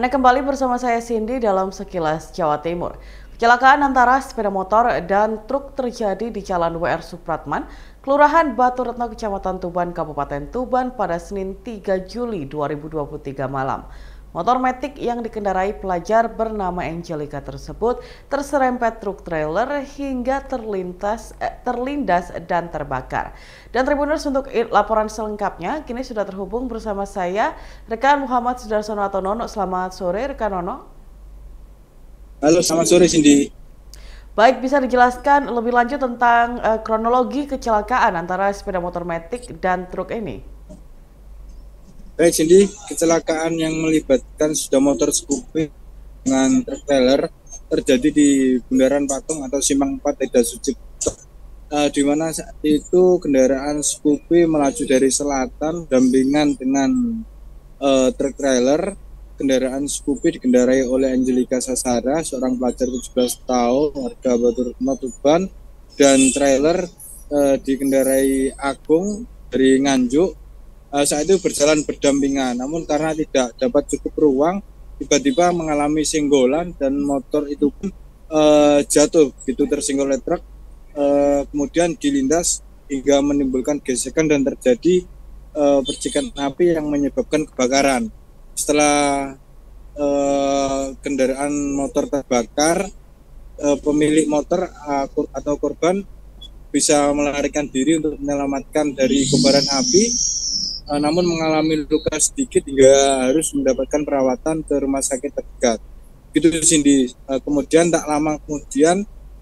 Anda kembali bersama saya Cindy dalam Sekilas Jawa Timur. Kecelakaan antara sepeda motor dan truk terjadi di Jalan WR Supratman, Kelurahan Batu Retno, Kecamatan Tuban, Kabupaten Tuban pada Senin 3 Juli 2023 malam. Motor metik yang dikendarai pelajar bernama Angelica tersebut terserempet truk trailer hingga terlindas dan terbakar. Dan Tribuners, untuk laporan selengkapnya kini sudah terhubung bersama saya rekan Muhammad Sudarsono atau Nono. Selamat sore rekan Nono. Halo, selamat sore Cindy. Baik, bisa dijelaskan lebih lanjut tentang kronologi kecelakaan antara sepeda motor metik dan truk ini? Baik Cindy, kecelakaan yang melibatkan sepeda motor Scoopy dengan truk trailer terjadi di Bundaran Patung atau Simpang 4 Eda Sucipto, di mana saat itu kendaraan Scoopy melaju dari selatan dampingan dengan truk trailer. Kendaraan Scoopy dikendarai oleh Angelica Sasara, seorang pelajar 17 tahun, warga Batu Retno Tuban, dan trailer dikendarai Agung dari Nganjuk. Saat itu berjalan berdampingan, namun karena tidak dapat cukup ruang, tiba-tiba mengalami senggolan dan motor itu pun jatuh, begitu tersenggol oleh truk, kemudian dilindas hingga menimbulkan gesekan dan terjadi percikan api yang menyebabkan kebakaran. Setelah kendaraan motor terbakar, pemilik motor atau korban bisa melarikan diri untuk menyelamatkan dari kobaran api, namun mengalami luka sedikit hingga harus mendapatkan perawatan ke rumah sakit terdekat. Gitu Cindy. Kemudian tak lama kemudian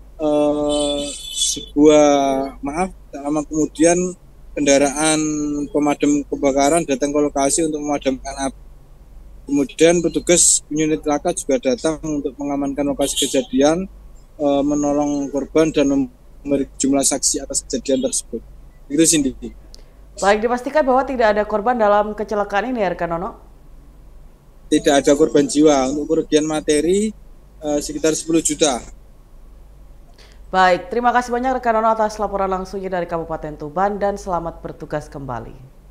kendaraan pemadam kebakaran datang ke lokasi untuk memadamkan api. Kemudian petugas unit laka juga datang untuk mengamankan lokasi kejadian, menolong korban dan memberi jumlah saksi atas kejadian tersebut. Itu Cindy. Baik, dipastikan bahwa tidak ada korban dalam kecelakaan ini ya rekan Nono? Tidak ada korban jiwa. Untuk kerugian materi sekitar 10 juta. Baik, terima kasih banyak rekan Nono atas laporan langsungnya dari Kabupaten Tuban dan selamat bertugas kembali.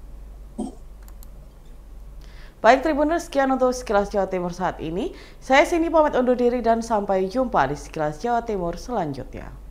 Baik Tribuners, sekian untuk Sekilas Jawa Timur saat ini. Saya Cindy pamit undur diri dan sampai jumpa di Sekilas Jawa Timur selanjutnya.